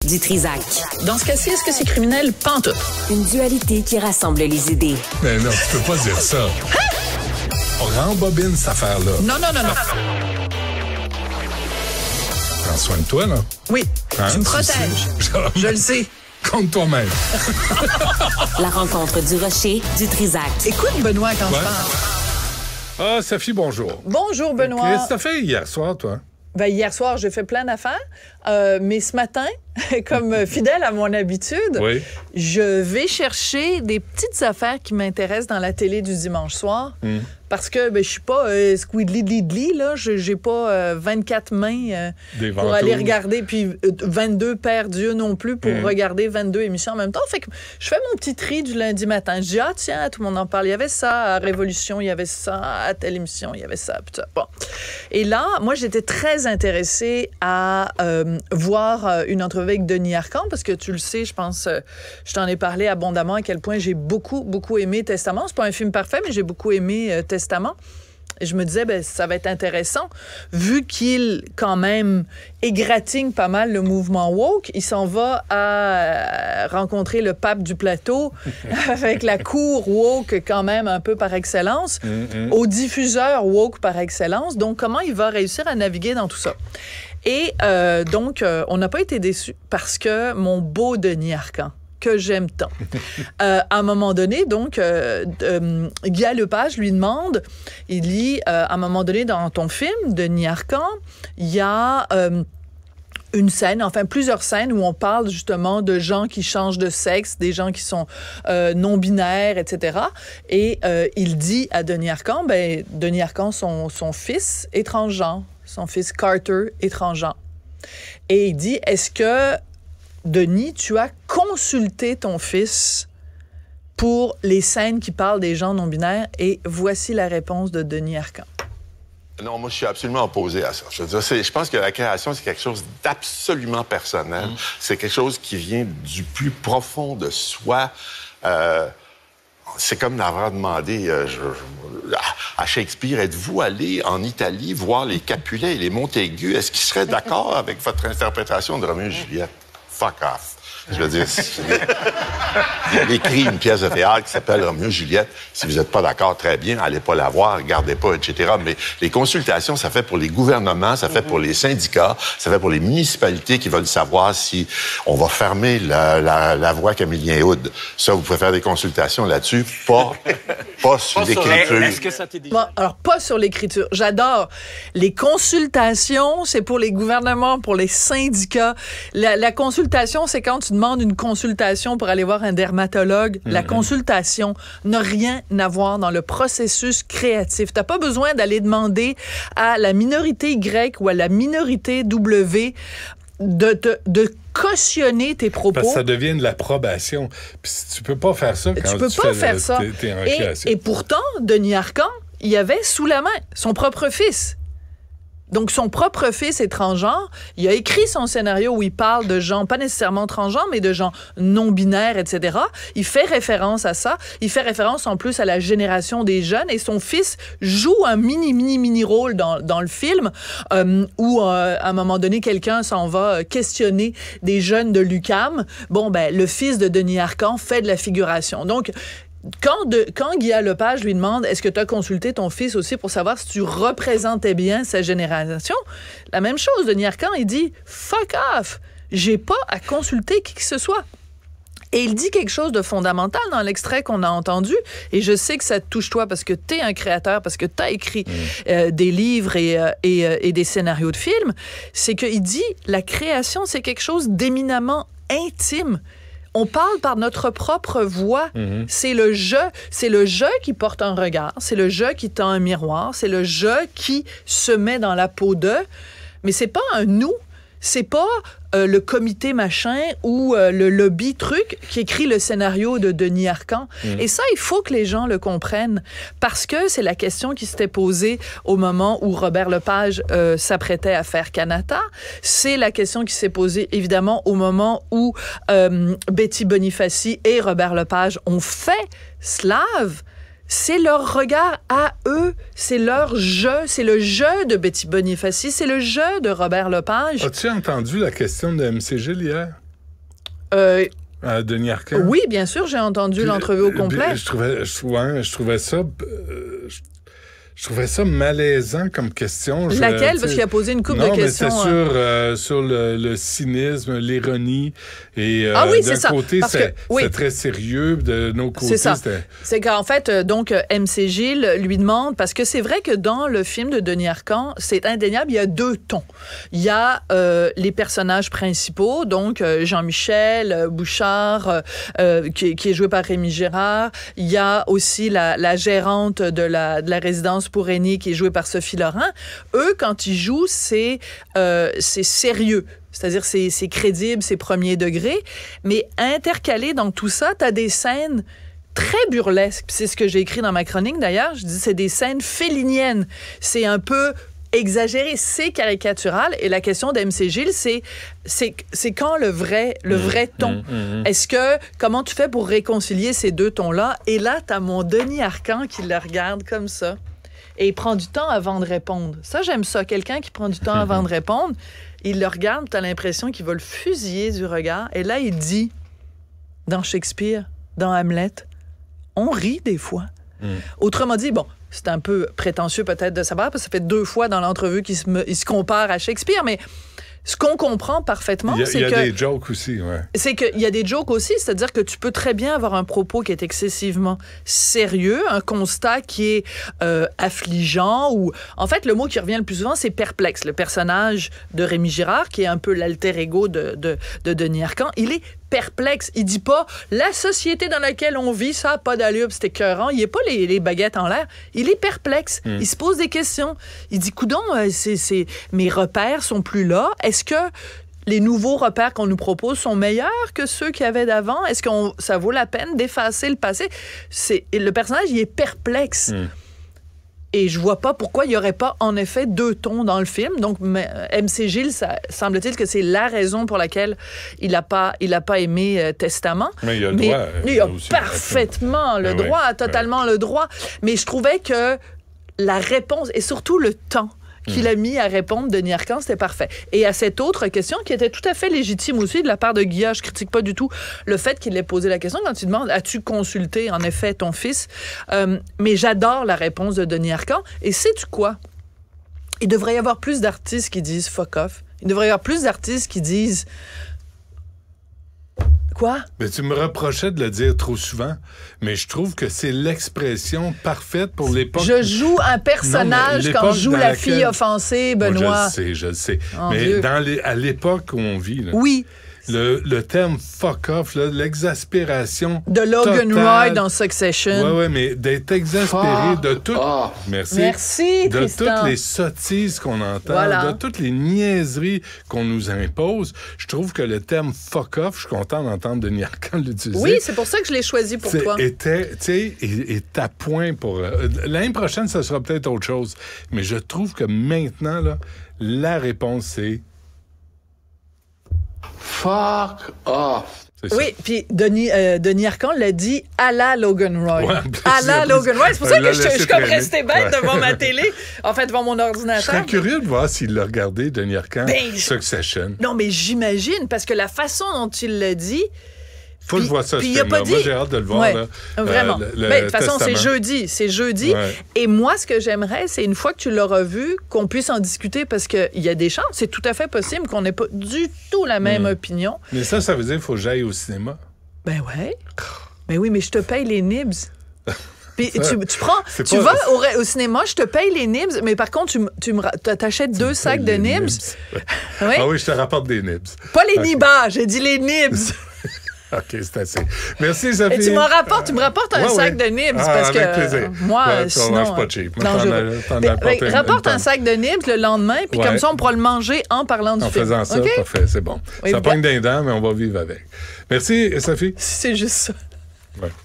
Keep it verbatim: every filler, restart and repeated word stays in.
du Trizac. Dans ce cas-ci, est-ce que c'est criminel? Pantoute. Une dualité qui rassemble les idées. Mais non, tu peux pas dire ça. Hein? On rembobine cette affaire-là. Non, non, non, non. Prends soin de toi, là. Oui, hein? Tu me protèges. Je, Je le sais. Contre toi-même. La rencontre du rocher du Trizac. Écoute, Benoît, quand ouais. je parle. Ah, Sophie, bonjour. Bonjour, Benoît. Qu'est-ce que t'as fait hier soir, toi? Ben, hier soir, j'ai fait plein d'affaires. Euh, mais ce matin, comme fidèle à mon habitude, oui. je vais chercher des petites affaires qui m'intéressent dans la télé du dimanche soir. Mm. Parce que ben, je suis pas euh, squidly-diddly, là. Je j'ai pas euh, vingt-quatre mains euh, pour aller regarder, puis euh, vingt-deux paires d'yeux non plus pour mm. regarder vingt-deux émissions en même temps. Fait que je fais mon petit tri du lundi matin. Je dis, ah tiens, tout le monde en parle. Il y avait ça à Révolution, il y avait ça à telle émission, il y avait ça, puis ça. Bon. Et là, moi, j'étais très intéressée à euh, voir euh, une entrevue avec Denis Arcand, parce que tu le sais, je pense, euh, je t'en ai parlé abondamment à quel point j'ai beaucoup, beaucoup aimé Testament. C'est pas un film parfait, mais j'ai beaucoup aimé euh, Testament. Et je me disais, ben, ça va être intéressant, vu qu'il, quand même, égratigne pas mal le mouvement woke. Il s'en va à rencontrer le pape du plateau avec la cour woke, quand même, un peu par excellence, mm-hmm. au diffuseur woke par excellence. Donc, comment il va réussir à naviguer dans tout ça? Et euh, donc, euh, on n'a pas été déçus parce que mon beau Denis Arcand, que j'aime tant. Euh, à un moment donné, donc, euh, euh, Guy Lepage lui demande, il dit, euh, à un moment donné, dans ton film, Denis Arcand, il y a euh, une scène, enfin plusieurs scènes où on parle justement de gens qui changent de sexe, des gens qui sont euh, non-binaires, et cetera. Et euh, il dit à Denis Arcand, ben, Denis Arcand, son, son fils est transgenre, son fils Carter est transgenre. Et il dit, est-ce que Denis, tu as consulté ton fils pour les scènes qui parlent des gens non-binaires? Et voici la réponse de Denis Arcand. Non, moi, je suis absolument opposé à ça. Je veux dire, c'est, je pense que la création, c'est quelque chose d'absolument personnel. Mmh. C'est quelque chose qui vient du plus profond de soi. Euh, c'est comme d'avoir demandé euh, je, je, à Shakespeare, êtes-vous allé en Étalie voir les Capulet et les Montaigu? Est-ce qu'ils seraient d'accord avec votre interprétation de Roméo et Juliette? Fuck off. Je veux dire, il a écrit une pièce de théâtre qui s'appelle Roméo et Juliette. Si vous n'êtes pas d'accord, très bien, allez pas la voir, regardez pas, et cetera. Mais les consultations, ça fait pour les gouvernements, ça fait pour les syndicats, ça fait pour les municipalités qui veulent savoir si on va fermer la, la, la voie Camillien Hood. Ça, vous pouvez faire des consultations là-dessus, pas, pas sur pas l'écriture. Sur, est-ce que ça t'est dit? Bon, alors, pas sur l'écriture. J'adore. Les consultations, c'est pour les gouvernements, pour les syndicats. La, la consultation, c'est quand tu demande une consultation pour aller voir un dermatologue. Mm-hmm. La consultation n'a rien à voir dans le processus créatif. T'as pas besoin d'aller demander à la minorité Y ou à la minorité W de, de, de cautionner tes propos. Parce que ça devient de l'approbation. Puis tu peux pas faire ça quand tu peux tu pas fais faire le, ça. T'es, t'es en et, création. Et pourtant, Denis Arcand, il avait sous la main son propre fils. Donc, son propre fils est transgenre. Il a écrit son scénario où il parle de gens, pas nécessairement transgenres, mais de gens non-binaires, et cetera. Il fait référence à ça. Il fait référence en plus à la génération des jeunes. Et son fils joue un mini, mini, mini rôle dans, dans le film euh, où, euh, à un moment donné, quelqu'un s'en va questionner des jeunes de l'U Q A M. Bon, ben, le fils de Denis Arcand fait de la figuration. Donc, Quand, de, quand Guy Lepage lui demande « Est-ce que tu as consulté ton fils aussi pour savoir si tu représentais bien sa génération? » La même chose, Denis Arcand, il dit « Fuck off! J'ai pas à consulter qui que ce soit. » Et il dit quelque chose de fondamental dans l'extrait qu'on a entendu, et je sais que ça te touche toi parce que tu es un créateur, parce que tu as écrit mmh. euh, des livres et, euh, et, euh, et des scénarios de films, c'est qu'il dit « La création, c'est quelque chose d'éminemment intime. » On parle par notre propre voix. Mm-hmm. C'est le jeu. C'est le jeu qui porte un regard. C'est le jeu qui tend un miroir. C'est le jeu qui se met dans la peau d'eux. Mais c'est pas un nous. C'est pas euh, le comité machin ou euh, le lobby truc qui écrit le scénario de Denis Arcand. Mm. Et ça, il faut que les gens le comprennent parce que c'est la question qui s'était posée au moment où Robert Lepage euh, s'apprêtait à faire Kanata. C'est la question qui s'est posée évidemment au moment où euh, Betty Bonifaci et Robert Lepage ont fait Slave. C'est leur regard à eux, c'est leur jeu, c'est le jeu de Betty Bonifaci, c'est le jeu de Robert Lepage. As-tu entendu la question de M C Gilles hier? Euh, à Denis Arcand? Oui, bien sûr, j'ai entendu Puis, l'entrevue au complet. Je trouvais, je, ouais, je trouvais ça... Euh, je, Je trouvais ça malaisant comme question. Je, Laquelle? Parce qu'il a posé une couple de questions. Non, mais c'est sur, euh, sur le, le cynisme, l'ironie. Et euh, ah oui, d'un c'est côté, ça. c'est oui. très sérieux. De nos côtés, c'est ça. C'était... C'est qu'en fait, donc, M C Gilles lui demande, parce que c'est vrai que dans le film de Denis Arcand, c'est indéniable, il y a deux tons. Il y a euh, les personnages principaux, donc euh, Jean-Michel Bouchard, euh, qui, qui est joué par Rémi Girard. Il y a aussi la, la gérante de la, de la résidence pour aînés qui est jouée par Sophie Laurent. Eux, quand ils jouent, c'est, euh, c'est sérieux. C'est-à-dire, c'est, c'est crédible, c'est premier degré. Mais intercalé dans tout ça, t'as des scènes très burlesques. Puis c'est ce que j'ai écrit dans ma chronique, d'ailleurs. Je dis, c'est des scènes féliniennes. C'est un peu exagéré, c'est caricatural. Et la question d'M C Gilles, c'est, c'est, c'est quand le vrai, le vrai ton? Mmh, mmh, mmh. Est-ce que, comment tu fais pour réconcilier ces deux tons-là? Et là, t'as mon Denis Arcand qui le regarde comme ça. Et il prend du temps avant de répondre. Ça, j'aime ça. Quelqu'un qui prend du temps avant de répondre, il le regarde, tu as l'impression qu'il va le fusiller du regard. Et là, il dit, dans Shakespeare, dans Hamlet, on rit des fois. Mm. Autrement dit, bon, c'est un peu prétentieux peut-être de savoir, parce que ça fait deux fois dans l'entrevue qu'il se, me, il se compare à Shakespeare, mais ce qu'on comprend parfaitement, il y a, c'est il y a que... Il y a des jokes aussi, ouais. C'est qu'il y a des jokes aussi, c'est-à-dire que tu peux très bien avoir un propos qui est excessivement sérieux, un constat qui est euh, affligeant, ou... En fait, le mot qui revient le plus souvent, c'est perplexe. Le personnage de Rémi Girard, qui est un peu l'alter ego de, de, de Denis Arcand, il est perplexe. Il dit pas « La société dans laquelle on vit, ça n'a pas d'allure, c'est écœurant. » Il n'est pas les, les baguettes en l'air. Il est perplexe. Mm. Il se pose des questions. Il dit « Coudon, c'est, c'est, mes repères sont plus là. Est-ce que les nouveaux repères qu'on nous propose sont meilleurs que ceux qu'il y avait d'avant? Est-ce que ça vaut la peine d'effacer le passé? » C'est, le personnage, il est perplexe. Mm. Et je vois pas pourquoi il y aurait pas, en effet, deux tons dans le film. Donc, M C Gilles, ça semble-t-il que c'est la raison pour laquelle il a pas, il a pas aimé euh, Testament. Mais il a le Mais droit. Il a aussi, parfaitement le droit, oui, totalement oui. le droit. Mais je trouvais que la réponse, et surtout le temps qu'il a mis à répondre, Denis Arcand, c'était parfait. Et à cette autre question, qui était tout à fait légitime aussi de la part de Guilla, je critique pas du tout le fait qu'il ait posé la question quand il demande « As-tu consulté, en effet, ton fils? Euh, » Mais j'adore la réponse de Denis Arcand. Et sais-tu quoi? Il devrait y avoir plus d'artistes qui disent « fuck off ». Il devrait y avoir plus d'artistes qui disent... Quoi? Mais tu me reprochais de le dire trop souvent, mais je trouve que c'est l'expression parfaite pour l'époque. Je joue un personnage non, quand je joue la laquelle... fille offensée, Benoît. Moi, je le sais, je le sais. Oh, mais dans les... à l'époque où on vit... Là, oui. Le, le terme fuck off, là, l'exaspération de Logan totale. Roy dans Succession. Oui, oui, mais d'être exaspéré fuck de tout. off. Merci. Merci, de Tristan. toutes les sottises qu'on entend, voilà. de toutes les niaiseries qu'on nous impose. Je trouve que le terme fuck off, je suis content d'entendre Denis Arcand l'utiliser. Oui, c'est pour ça que je l'ai choisi pour toi. Était, tu sais, est à point pour. Euh, l'année prochaine, ça sera peut-être autre chose. Mais je trouve que maintenant, là, la réponse, c'est. Fuck off. Oui, puis Denis, euh, Denis Arcand l'a dit à la Logan Roy. Ouais, à la Logan Roy. C'est pour ça que je, je suis comme traîner. restée bête ouais. devant ma télé, en fait, devant mon ordinateur. Je serais curieux de voir s'il l'a regardé, Denis Arcand, ben, Succession. Non, mais j'imagine, parce que la façon dont il l'a dit... Faut que je vois ça, ce film-là. Dit... Moi, j'ai hâte de le voir. Ouais, là. Vraiment. Euh, le, ben, de toute façon, testament. c'est jeudi. C'est jeudi. Ouais. Et moi, ce que j'aimerais, c'est une fois que tu l'auras vu, qu'on puisse en discuter parce qu'il y a des chances. C'est tout à fait possible qu'on n'ait pas du tout la même mmh. opinion. Mais ça, ça veut dire qu'il faut que j'aille au cinéma. Ben ouais. Ben oui, mais je te paye les nibs. Puis tu, tu prends, c'est tu pas... vas au, au cinéma, je te paye les nibs, mais par contre, tu, tu me t'achètes tu deux sacs de nibs. nibs. oui? Ah oui, je te rapporte des nibs. Pas les okay. nibas, j'ai dit les nibs. OK, c'est assez. Merci, Sophie. Et tu me rapportes, tu me rapportes un ouais, sac ouais. de nibs ah, parce avec que plaisir. moi, ouais, sinon... On mange pas cheap. Non, t'en je... as, t'en ben, as ben, rapporte un sac de nibs le lendemain, puis ouais. comme ça, on pourra le manger en parlant du en film. En faisant ça, okay? Parfait, c'est bon. Oui, ça pogne d'un dent, mais on va vivre avec. Merci, Sophie. C'est juste ça. Ouais.